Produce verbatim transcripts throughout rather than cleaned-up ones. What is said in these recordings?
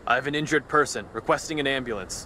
I have an injured person requesting an ambulance.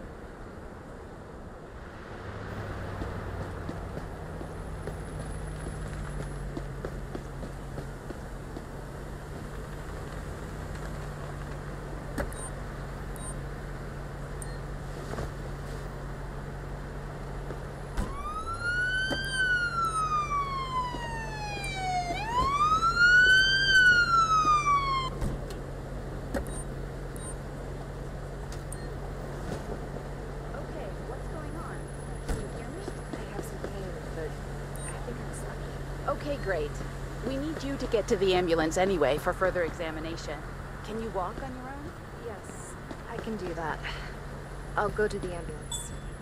Okay, great. We need you to get to the ambulance anyway for further examination. Can you walk on your own? Yes, I can do that. I'll go to the ambulance.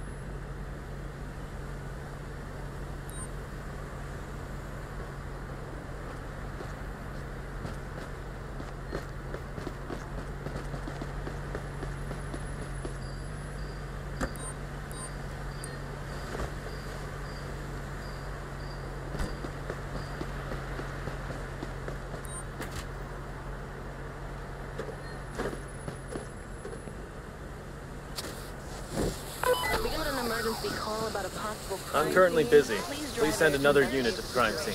Call about a possible crime I'm currently scene. busy. Please, Please send another unit to the crime scene.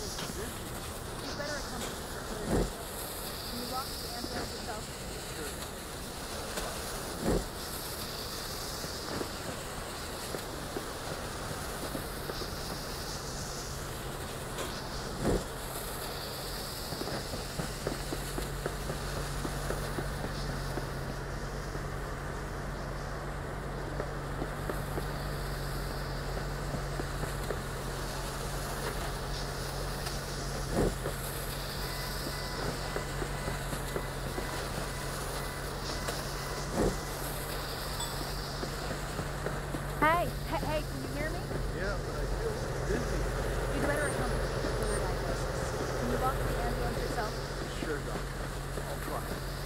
Hey, hey, hey, can you hear me? Yeah, but I feel busy. You'd better accompany me to further diagnosis. Can you walk to the ambulance yourself? Sure, Doc. I'll try.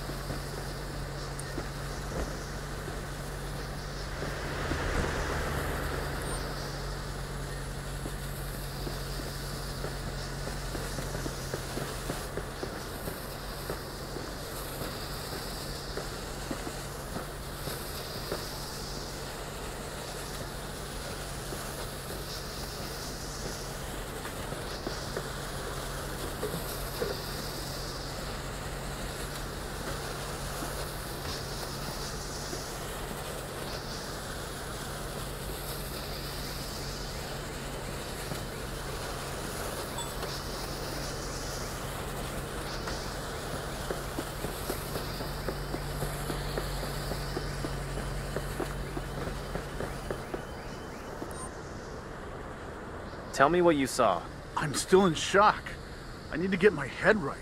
Tell me what you saw. I'm still in shock. I need to get my head right.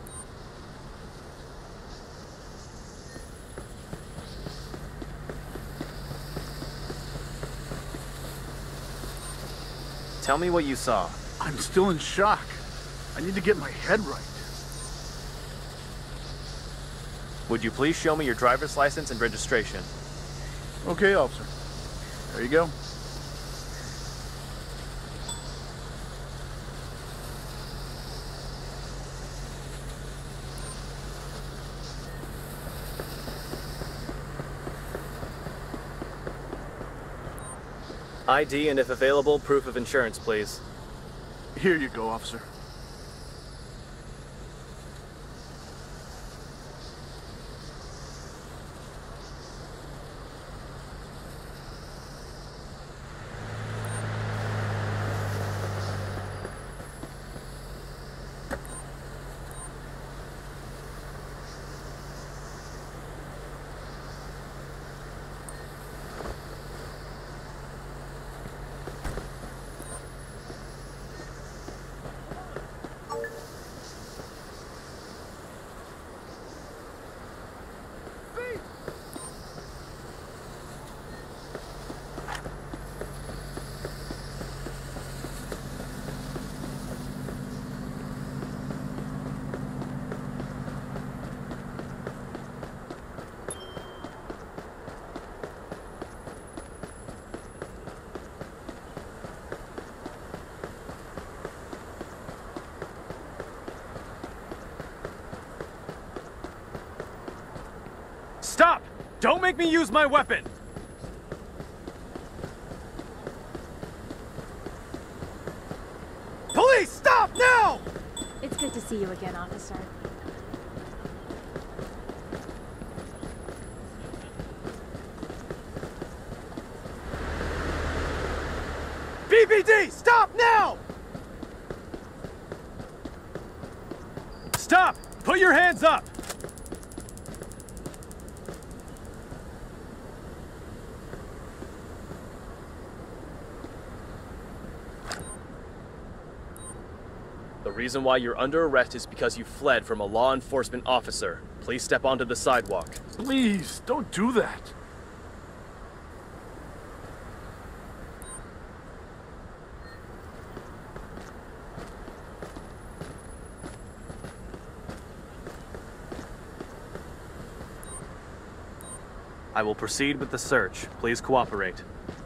Tell me what you saw. I'm still in shock. I need to get my head right. Would you please show me your driver's license and registration? Okay, officer. There you go. I D and, if available, proof of insurance, please. Here you go, officer. Stop! Don't make me use my weapon! Police, stop now! It's good to see you again, officer. B B D, stop now! Stop! Put your hands up! The reason why you're under arrest is because you fled from a law enforcement officer. Please step onto the sidewalk. Please, don't do that. I will proceed with the search. Please cooperate.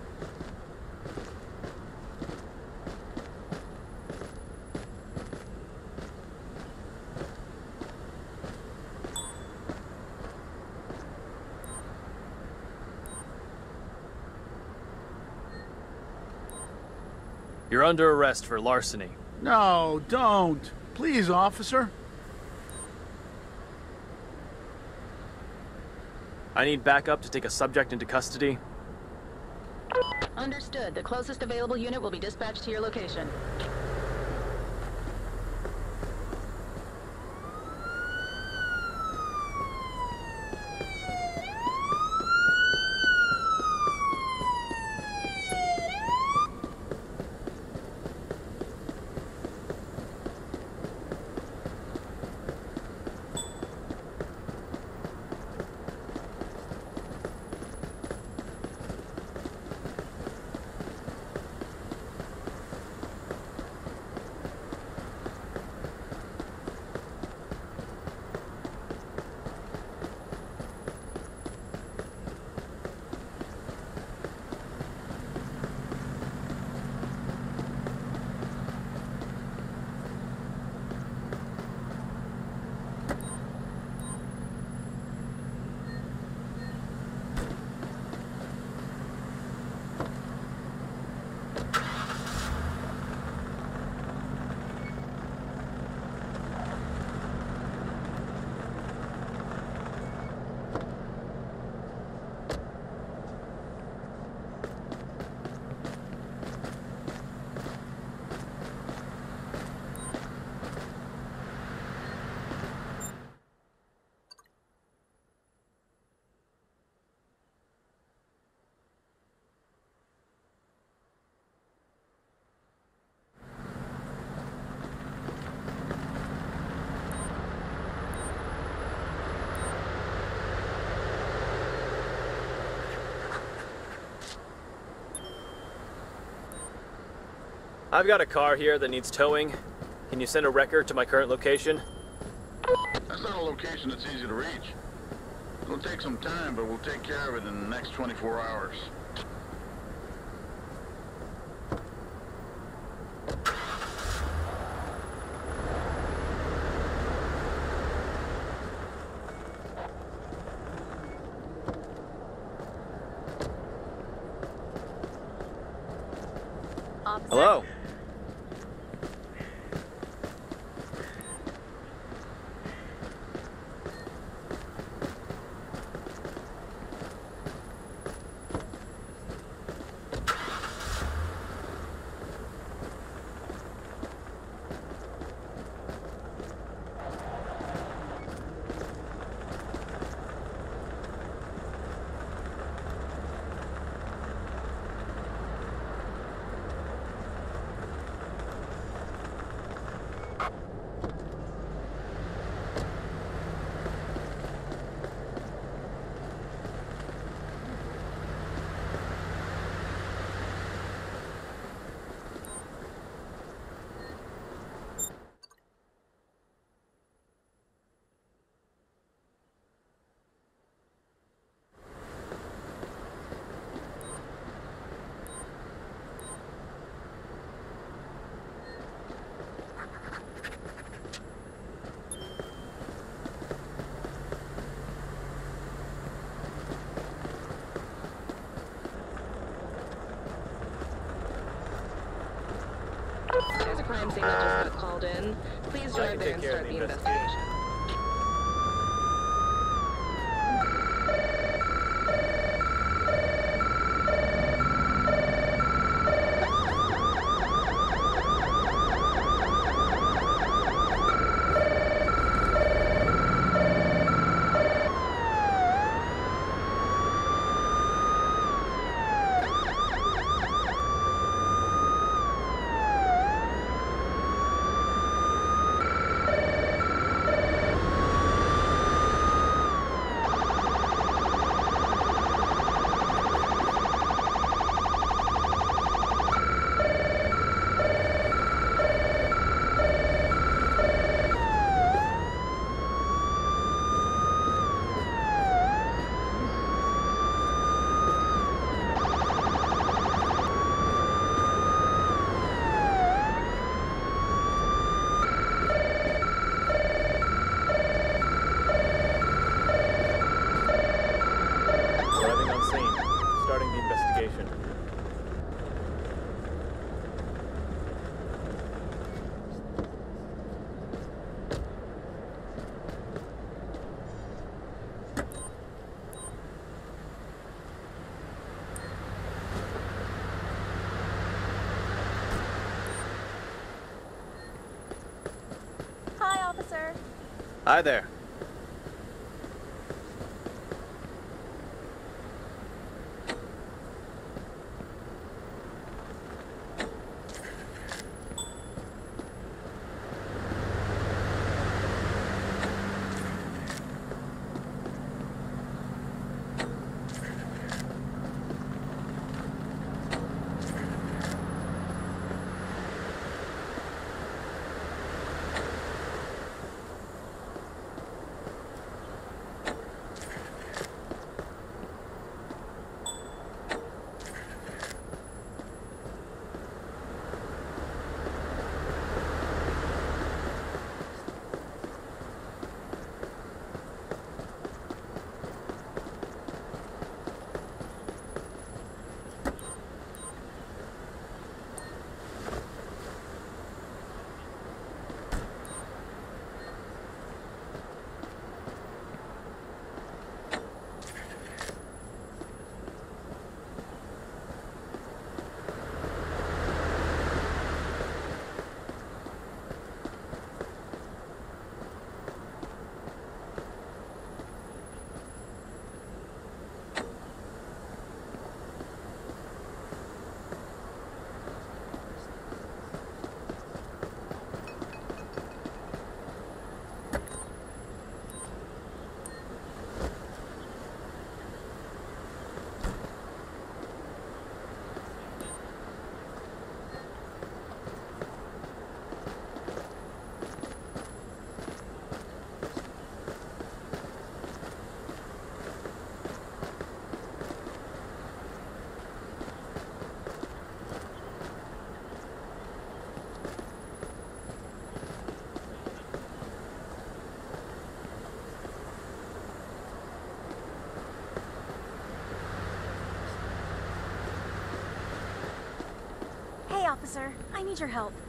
You're under arrest for larceny. No, don't. Please, officer. I need backup to take a subject into custody. Understood. The closest available unit will be dispatched to your location. I've got a car here that needs towing. Can you send a record to my current location? That's not a location that's easy to reach. It'll take some time, but we'll take care of it in the next twenty-four hours. Officer? Hello? crime scene that just got called in. Please I drive can there take and care of start the the investigation. Arriving on scene. Starting the investigation. Hi, officer. Hi there. Hey, officer. I need your help.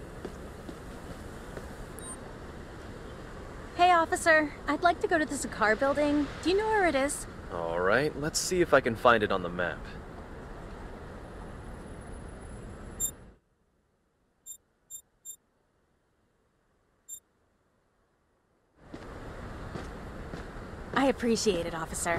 Hey, officer. I'd like to go to the Zakar building. Do you know where it is? Alright, let's see if I can find it on the map. I appreciate it, officer.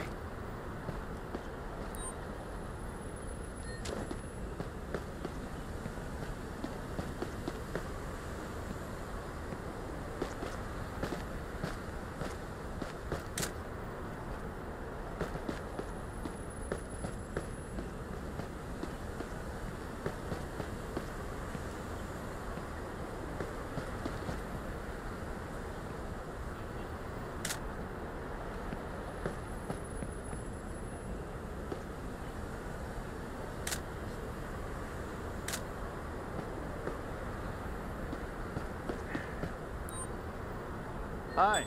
Hi.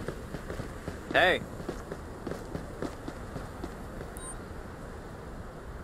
Hey!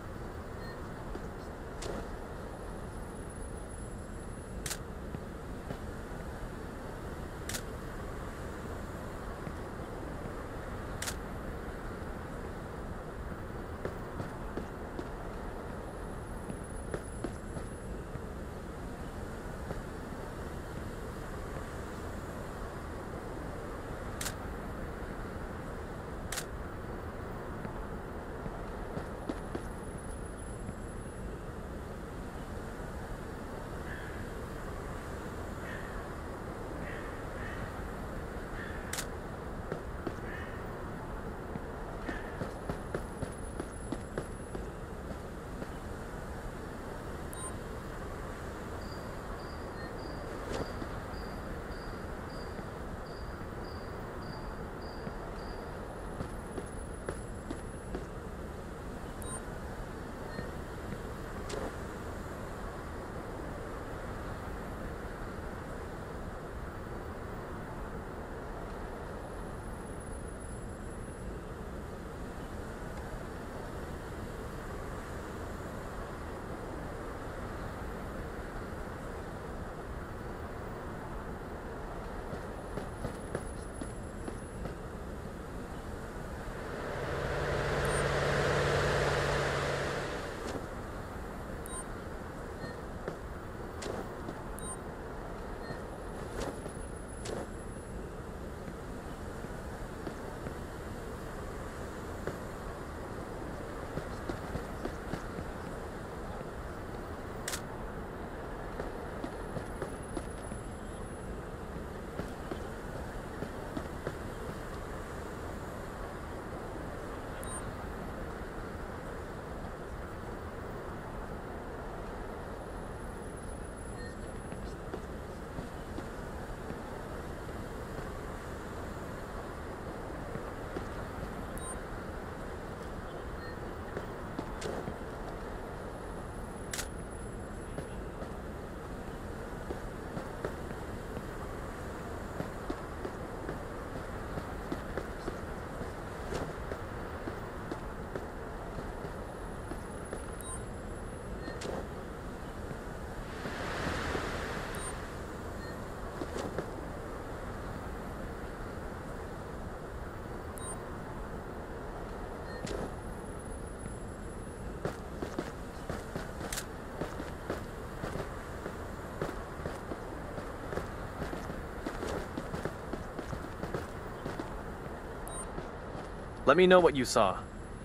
Let me know what you saw.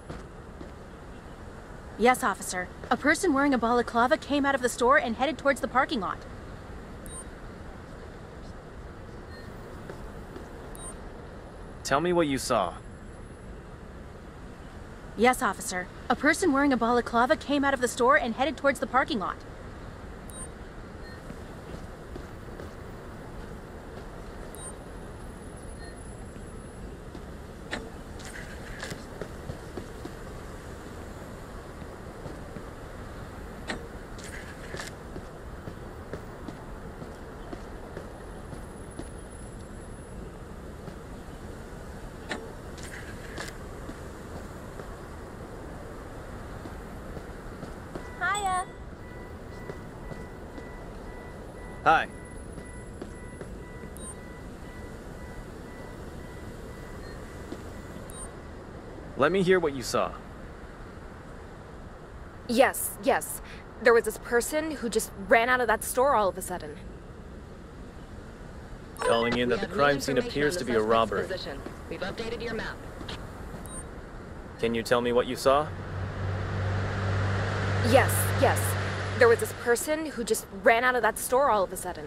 Yes, officer. A person wearing a balaclava came out of the store and headed towards the parking lot. Tell me what you saw. Yes, officer. A person wearing a balaclava came out of the store and headed towards the parking lot. Hiya. Hi. Let me hear what you saw. Yes, yes. There was this person who just ran out of that store all of a sudden. Calling in We that the have new crime scene information appears on to the be a suspect's robbery. position. We've updated your map. Can you tell me what you saw? Yes, yes. There was this person who just ran out of that store all of a sudden.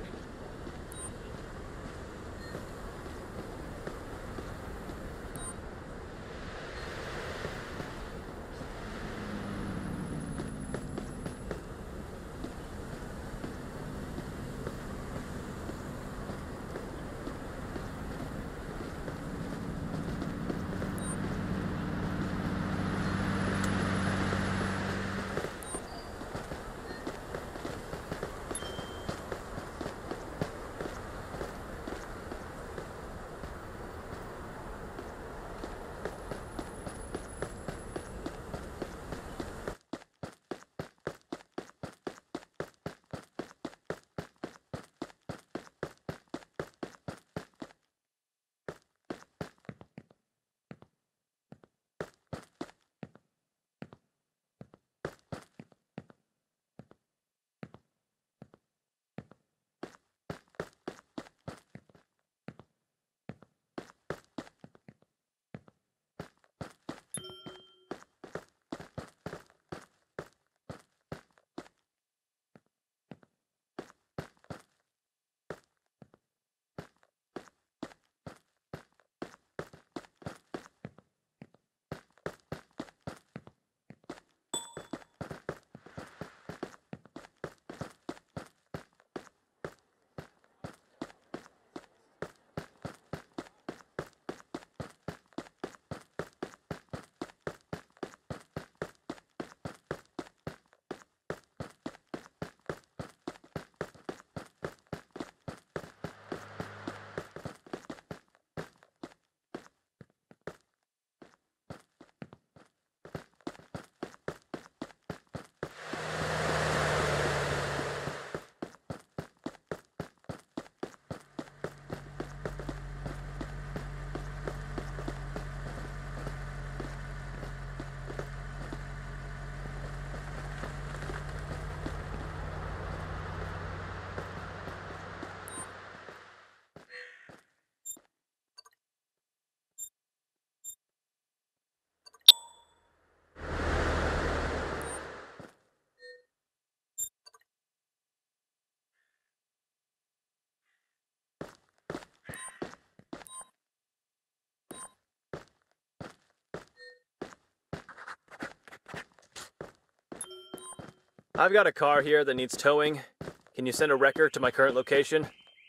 I've got a car here that needs towing. Can you send a wrecker to my current location?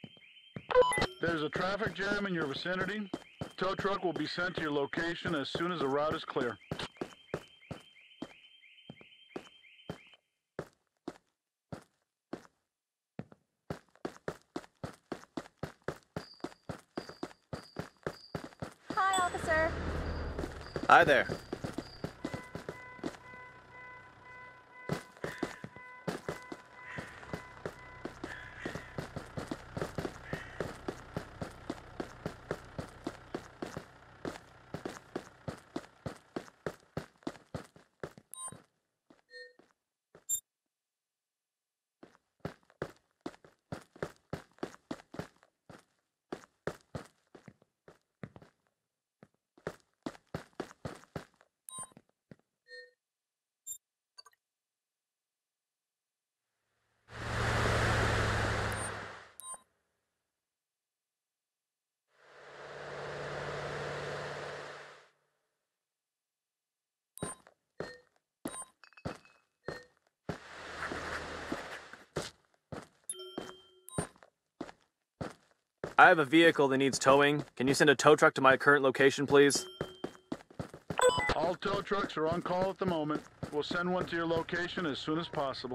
There's a traffic jam in your vicinity. Tow truck will be sent to your location as soon as the route is clear. Hi, officer. Hi there. I have a vehicle that needs towing. Can you send a tow truck to my current location, please? All tow trucks are on call at the moment. We'll send one to your location as soon as possible.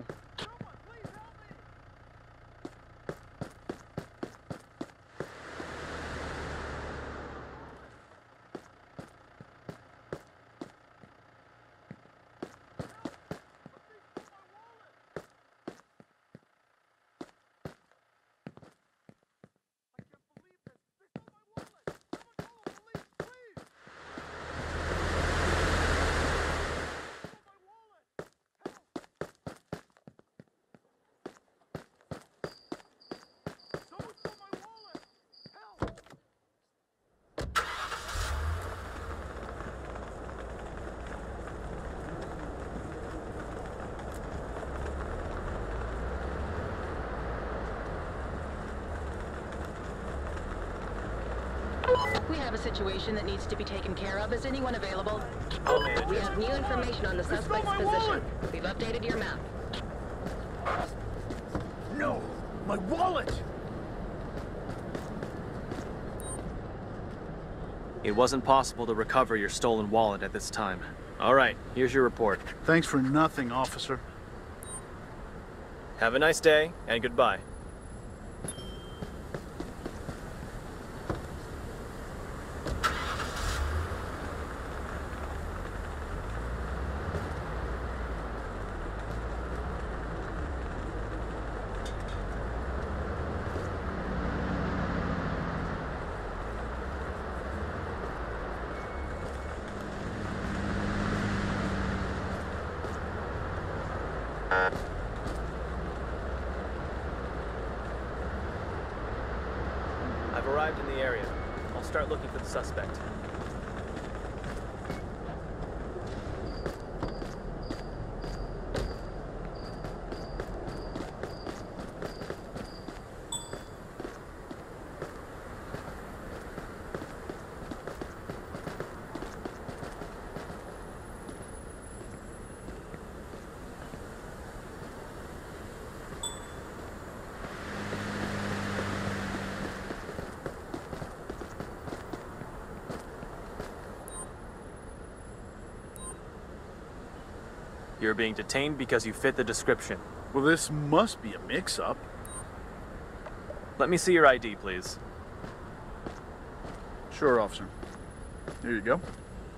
We have a situation that needs to be taken care of. Is anyone available? I'll manage We it. have new information on the suspect's my position. wallet! We've updated your map. No! My wallet! It wasn't possible to recover your stolen wallet at this time. All right, here's your report. Thanks for nothing, officer. Have a nice day, and goodbye. I've arrived in the area. I'll start looking for the suspect. You're being detained because you fit the description. Well, this must be a mix-up. Let me see your I D, please. Sure, officer. Here you go.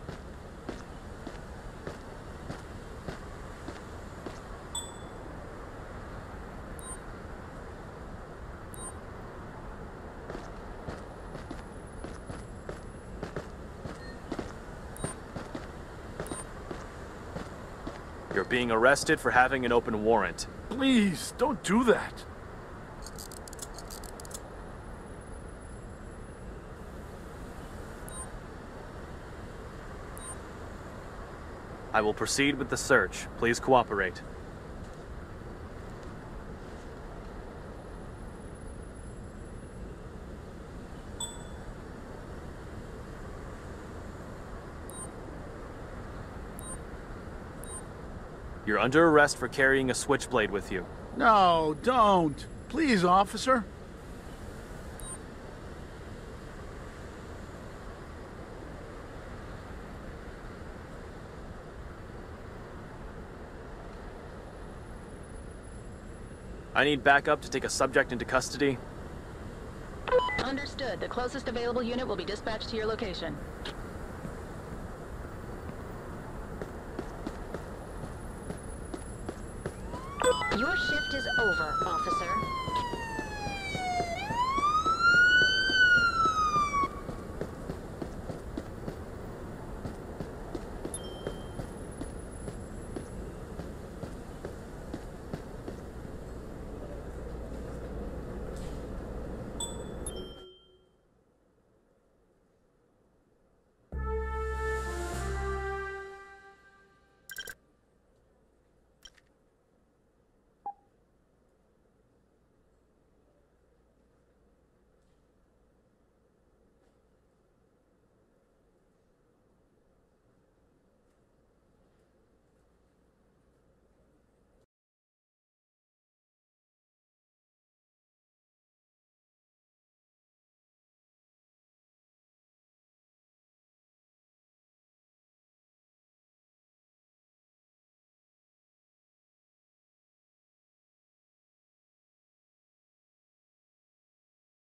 You're being arrested for having an open warrant. Please, don't do that. I will proceed with the search. Please cooperate. You're under arrest for carrying a switchblade with you. No, don't. Please, officer. I need backup to take a subject into custody. Understood. The closest available unit will be dispatched to your location. Your shift is over, officer.